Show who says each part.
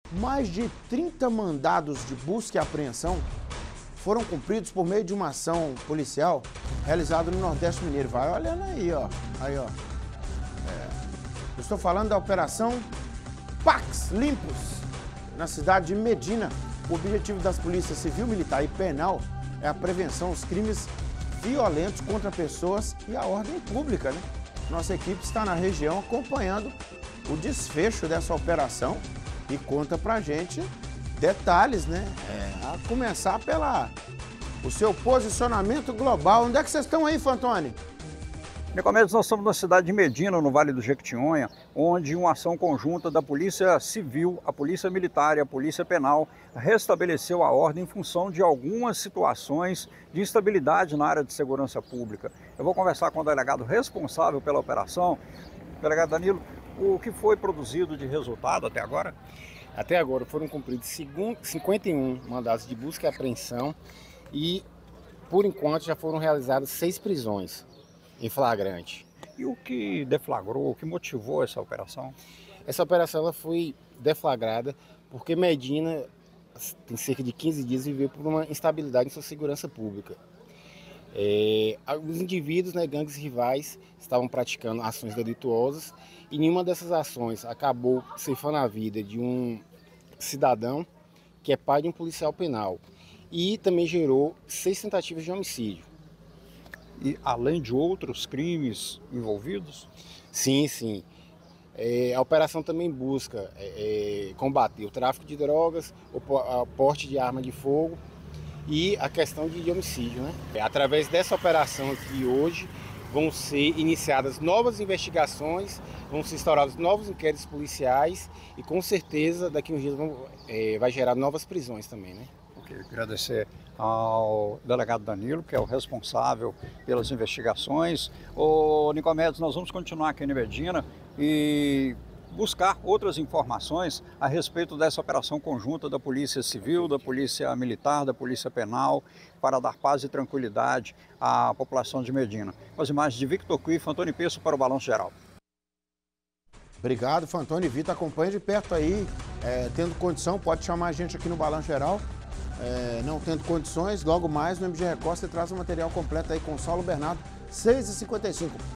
Speaker 1: Mais de 30 mandados de busca e apreensão foram cumpridos por meio de uma ação policial realizada no Nordeste Mineiro. Vai olhando aí, ó. Aí, ó. Eu estou falando da Operação Pax Limpos, na cidade de Medina. O objetivo das polícias civil, militar e penal é a prevenção aos crimes violentos contra pessoas e a ordem pública, né? Nossa equipe está na região acompanhando o desfecho dessa operação e conta pra gente detalhes, né? A começar o seu posicionamento global. Onde é que vocês estão aí, Fantoni?
Speaker 2: Nicomedes, nós estamos na cidade de Medina, no Vale do Jequitinhonha, onde uma ação conjunta da Polícia Civil, a Polícia Militar e a Polícia Penal restabeleceu a ordem em função de algumas situações de instabilidade na área de segurança pública. Eu vou conversar com o delegado responsável pela operação. Delegado Danilo, o que foi produzido de resultado até agora?
Speaker 3: Até agora foram cumpridos 51 mandados de busca e apreensão e, por enquanto, já foram realizadas 6 prisões em flagrante.
Speaker 2: E o que deflagrou, o que motivou essa operação?
Speaker 3: Essa operação ela foi deflagrada porque Medina tem cerca de 15 dias viveu por uma instabilidade em sua segurança pública. Os indivíduos, né, gangues rivais, estavam praticando ações delituosas e nenhuma dessas ações acabou ceifando a vida de um cidadão que é pai de um policial penal e também gerou 6 tentativas de homicídio.
Speaker 2: E além de outros crimes envolvidos?
Speaker 3: Sim, sim. A operação também busca combater o tráfico de drogas, o porte de arma de fogo e a questão de homicídio, né? Através dessa operação aqui hoje vão ser iniciadas novas investigações, vão ser instaurados novos inquéritos policiais e com certeza daqui a uns dias vai gerar novas prisões também, né?
Speaker 2: Agradecer ao delegado Danilo, que é o responsável pelas investigações. Ô Nicomedes, nós vamos continuar aqui em Medina e buscar outras informações a respeito dessa operação conjunta da Polícia Civil, da Polícia Militar, da Polícia Penal, para dar paz e tranquilidade à população de Medina. Com as imagens de Victor Cui, Fantoni Peço para o Balanço Geral.
Speaker 1: Obrigado, Fantoni. Vitor, acompanha de perto aí. Tendo condição, pode chamar a gente aqui no Balanço Geral. Não tendo condições, logo mais no MG Record você traz o material completo aí com Saulo Bernardo, 6h55.